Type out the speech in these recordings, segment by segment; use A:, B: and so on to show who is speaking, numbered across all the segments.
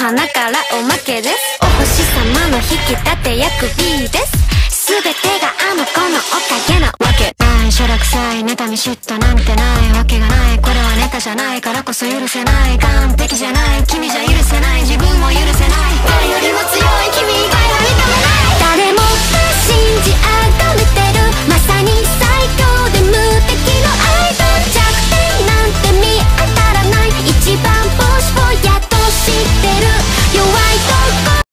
A: 花からおまけです。お星様の引き立て役 B です。全てがあの子のおかげなわけない。しょらくさい妬み嫉妬なんてないわけがない。これはネタじゃないからこそ許せない。完璧じゃない君じゃ許せない。自分も許せない。誰よりも強い君以外は認めない。誰もが信じ崇めてるまさに最強で無敵の愛と弱点なんて見当たらない。一番ボスをやっと知ってる弱いとこ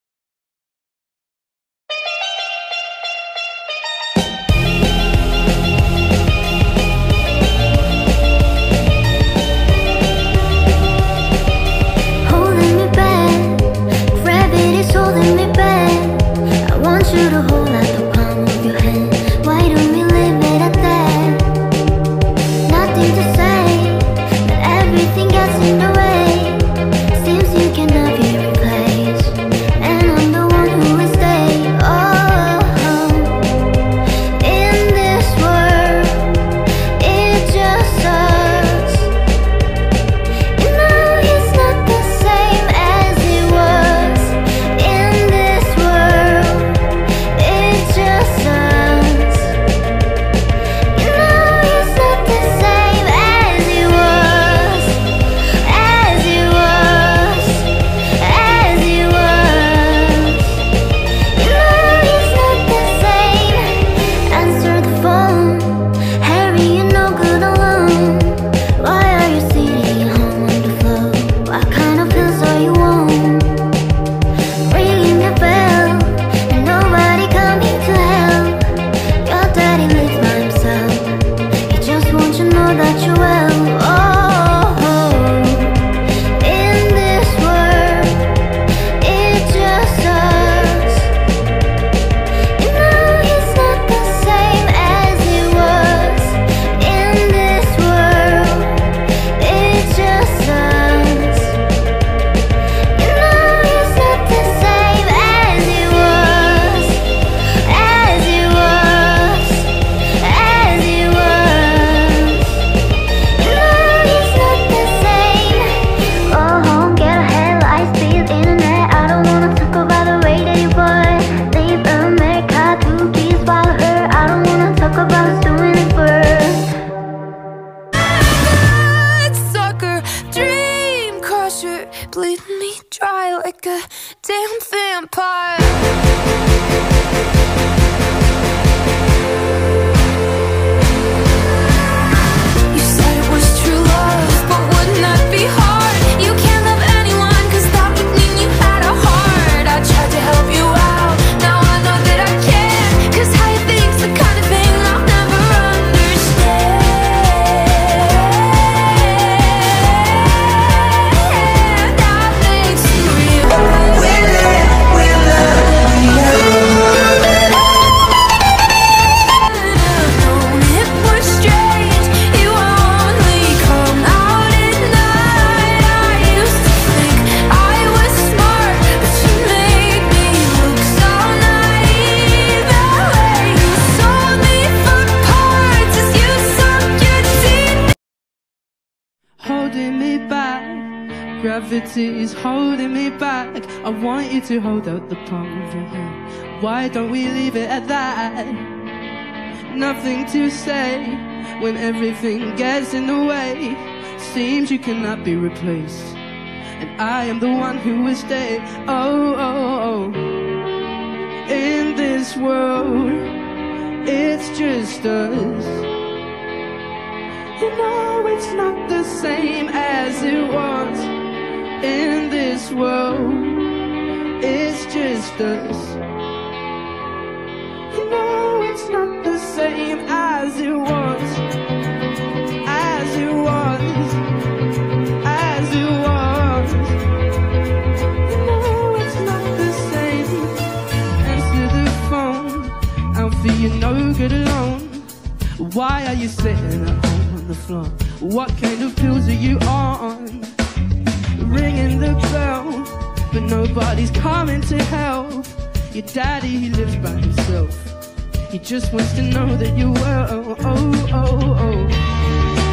B: Gravity is holding me back. I want you to hold out the palm of your hand. Why don't we leave it at that? Nothing to say when everything gets in the way. Seems you cannot be replaced, and I am the one who will stay. Oh, oh, oh. In this world, it's just us. You know it's not the same as it was. In this world, it's just us. You know it's not the same as it was. As it was. As it was. You know it's not the same. Answer the phone. I'll feel you're no good alone. Why are you sitting at home on the floor? What kind of pills are you on? Ringing the bell, but nobody's coming to help. Your daddy, he lives by himself. He just wants to know that you're well. Oh, oh, oh.